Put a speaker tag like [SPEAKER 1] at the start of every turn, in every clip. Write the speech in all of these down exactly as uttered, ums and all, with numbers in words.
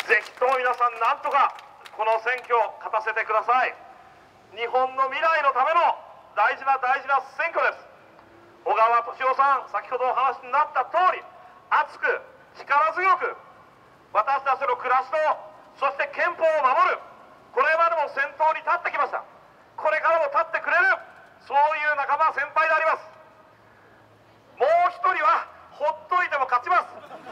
[SPEAKER 1] ぜひとも皆さん、なんとかこの選挙を勝たせてください。日本の未来のための大事な大事な選挙です。小川敏夫さん、先ほどお話になった通り、熱く力強く私たちの暮らしと、そして憲法を守る、これまでも先頭に立ってきました。これからも立ってくれる、そういう仲間先輩であります。もう一人はほっといても勝ちます。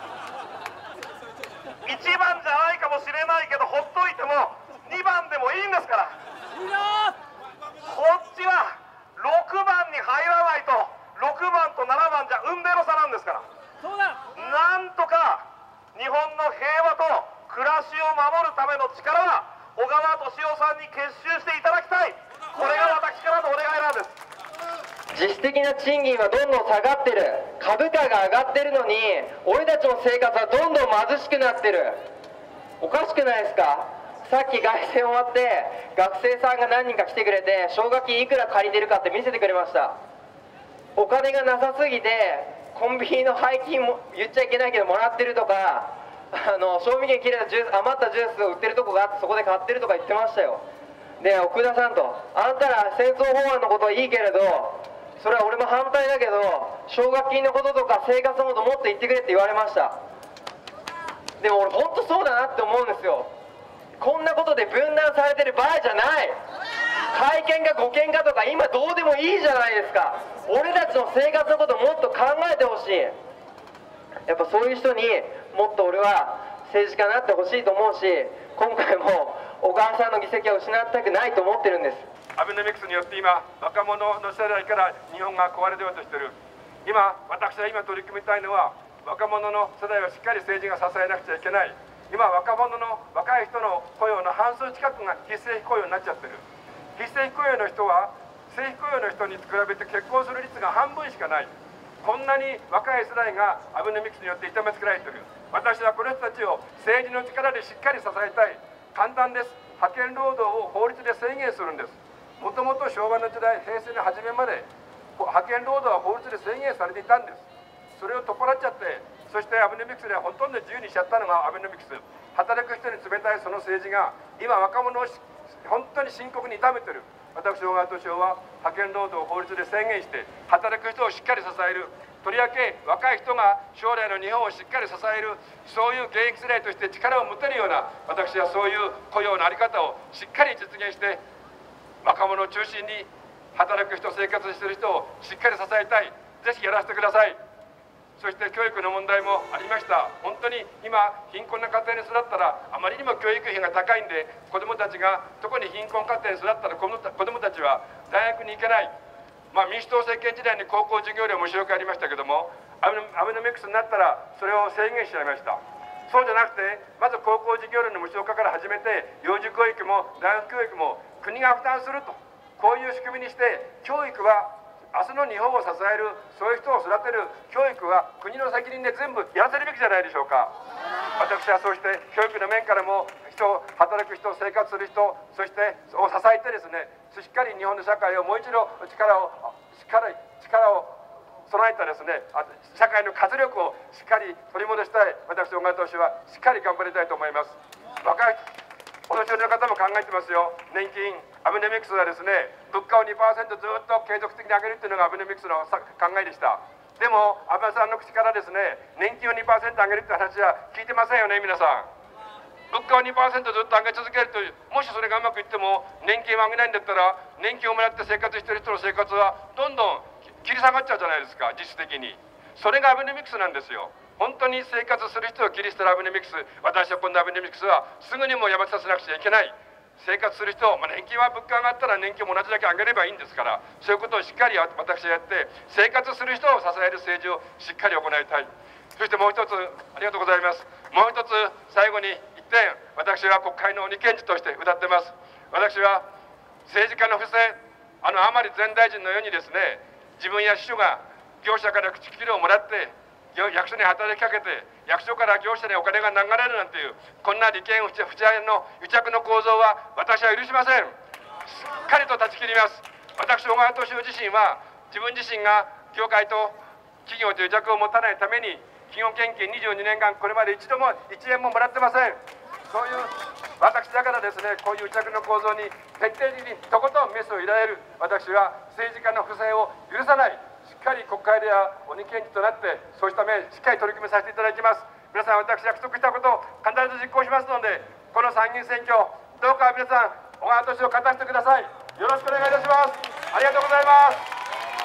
[SPEAKER 1] いちばんじゃないかもしれないけど、ほっといてもにばんでもいいんですから。こっちはろくばんに入らないと、ろくばんとななばんじゃ運命の差なんですから。
[SPEAKER 2] そうだ。
[SPEAKER 1] なんとか日本の平和と暮らしを守るための力は小川敏夫さんに結集していただきたい。これが私からのお願いなんです。
[SPEAKER 3] 実質的な賃金はどんどん下がってる、株価が上がってるのに俺たちの生活はどんどん貧しくなってる。おかしくないですか。さっき凱旋終わって学生さんが何人か来てくれて、奨学金いくら借りてるかって見せてくれました。お金がなさすぎてコンビニの廃金も言っちゃいけないけどもらってるとか、あの賞味期限切れたジュース、余ったジュースを売ってるとこがあってそこで買ってるとか言ってましたよ。で、奥田さんと、あんたら戦争法案のことはいいけれど、それは俺も反対だけど奨学金のこととか生活のこともっと言ってくれって言われました。でも俺本当そうだなって思うんですよ。こんなことで分断されてる場合じゃない。改憲か護憲かとか今どうでもいいじゃないですか。俺たちの生活のこともっと考えてほしい。やっぱそういう人にもっと俺は政治家になってほしいと思うし、今回も小川さんの議席は失ったくないと思ってるんです。
[SPEAKER 4] アベノミクスによって今若者の世代から日本が壊れようとしている。今私は今取り組みたいのは、若者の世代をしっかり政治が支えなくちゃいけない。今若者の若い人の雇用の半数近くが非正規雇用になっちゃってる。非正規雇用の人は正規雇用の人に比べて結婚する率が半分しかない。こんなに若い世代がアベノミクスによって痛めつけられている。私はこの人たちを政治の力でしっかり支えたい。簡単です。派遣労働を法律で制限するんです。もともと昭和の時代、平成の初めまで派遣労働は法律で制限されていたんです。それを取っ払っちゃって、そしてアベノミクスでほとんど自由にしちゃったのがアベノミクス。働く人に冷たいその政治が今若者を本当に深刻に痛めている。私小川敏夫は派遣労働を法律で制限して働く人をしっかり支える。とりわけ若い人が将来の日本をしっかり支える、そういう現役世代として力を持てるような、私はそういう雇用の在り方をしっかり実現して若者を中心に働く人、生活している人をしっかり支えたい。ぜひやらせてください。そして教育の問題もありました。本当に今貧困な家庭に育ったらあまりにも教育費が高いんで、子どもたちが特に貧困家庭に育ったら子どもたちは大学に行けない。まあ、民主党政権時代に高校授業料無償化ありましたけども、アベノミクスになったらそれを制限しちゃいました。そうじゃなくて、まず高校授業料の無償化から始めて、幼児教育も大学教育も国が負担すると、こういう仕組みにして、教育は明日の日本を支える、そういう人を育てる教育は国の責任で全部やらせるべきじゃないでしょうか。私はそうして教育の面からも人、働く人、生活する人、そしてを支えてですね、しっかり日本の社会をもう一度力を力力を備えたですね、社会の活力をしっかり取り戻したい。私小川投手はしっかり頑張りたいと思います。若いお年寄りの方も考えてますよ。年金アベノミクスはですね、物価を にパーセント ずっと継続的に上げるっていうのがアベノミクスの考えでした。でも安倍さんの口からですね、年金を にパーセント 上げるって話は聞いてませんよね。皆さん、物価を にパーセント ずっと上げ続けるという、もしそれがうまくいっても年金を上げないんだったら、年金をもらって生活している人の生活はどんどん切り下がっちゃうじゃないですか、実質的に。それがアベノミクスなんですよ。本当に生活する人を切り捨てるアベノミクス、私はこんなアベノミクスはすぐにもやめさせなくちゃいけない。生活する人、まあ、年金は物価上がったら年金も同じだけ上げればいいんですから、そういうことをしっかり私はやって、生活する人を支える政治をしっかり行いたい。そしてもう一つ、ありがとうございます。もう一つ、最後に一点、私は国会の鬼検事として歌ってます。私は政治家の不正、あの甘利前大臣のようにですね、自分や秘書が業者から口切りをもらって、役所に働きかけて、役所から業者にお金が流れるなんていう、こんな利権不正の癒着の構造は私は許しません。しっかりと断ち切ります。私、小川敏夫自身は、自分自身が業界と企業と癒着を持たないために、企業献金にじゅうにねんかん、これまで一度もいちえんももらってません。 そういう私だからですね、こういう癒着の構造に徹底的にとことんメスを入れられる、私は政治家の不正を許さない、しっかり国会では鬼検事となって、そうした面、しっかり取り組みさせていただきます。皆さん、私、約束したことを必ず実行しますので、この参議院選挙、どうか皆さん、小川敏夫を勝たせてください。よろしくお願いいたします。ありがとうございます。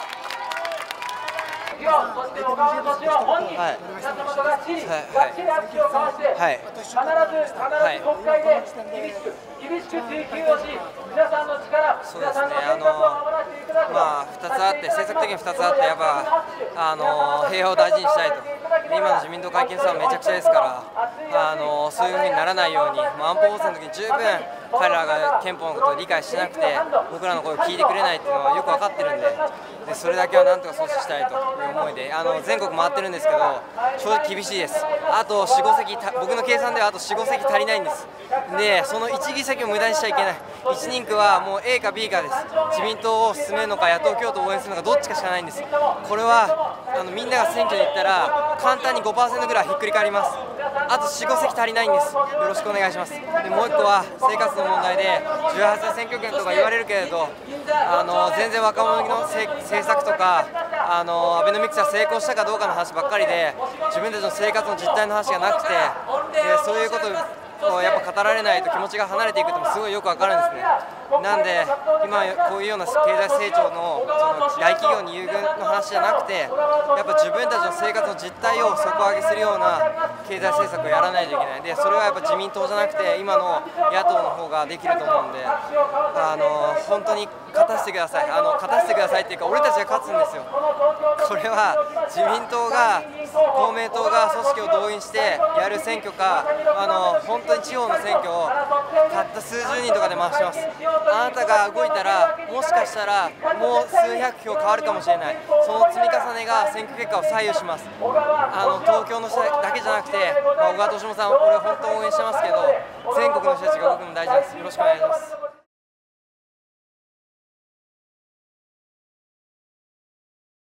[SPEAKER 3] そして小川敏夫本人、
[SPEAKER 2] はい、
[SPEAKER 3] 皆様とがっちり、がっちり握手を交わして、はい、必ず、必ず国会で厳しく、厳しく追及をし、皆さんの力、
[SPEAKER 2] そうですね、
[SPEAKER 3] 皆さんの生活を守らせていただくと。
[SPEAKER 2] まあ、ふたつあって、政策的にふたつあって、やっぱあの平和を大事にしたいと、今の自民党会見さん、めちゃくちゃですから、あのそういうふうにならないように、まあ、安保法制の時に十分、彼らが憲法のことを理解しなくて、僕らの声を聞いてくれないっていうのはよく分かってるんで。でそれだけはなんとか阻止したいという思いであの全国回ってるんですけど、正直厳しいです。あとよん、ご席、僕の計算ではあとよん、ご席足りないんです。でそのいち議席を無駄にしちゃいけない。いち人区はもう A か B かです。自民党を進めるのか野党共闘を応援するのかどっちかしかないんです。これはあのみんなが選挙に行ったら簡単に ごパーセント ぐらいひっくり返ります。あとよん、ご席足りないんです。よろしくお願いします。でもういっこは生活の問題でじゅうはっさい選挙権とか言われるけれど、あの全然若者の政策とかあのアベノミクスが成功したかどうかの話ばっかりで、自分たちの生活の実態の話がなくて、でそういうことをやっぱ語られないと気持ちが離れていくってもすごいよくわかるんですね。なんで今こういうような経済成長のその大企業に優遇の話じゃなくて、やっぱ自分たちの生活の実態を底上げするような経済政策をやらないといけない。でそれはやっぱ自民党じゃなくて今の野党の方ができると思うんで、あの本当に勝たせてください。あの勝たせてくださいっていうか、俺たちが勝つんですよ。これは自民党が公明党が組織を動員してやる選挙か、あの本当に地方の選挙をたった数十人とかで回してます。あなたが動いたらもしかしたらもう数百票変わるかもしれない。その積み重ねが選挙結果を左右します。あの東京の人だけじゃなくて、まあ、小川敏夫さん、俺本当応援してますけど、全国の人たちが僕も大事です。よろしくお願いします。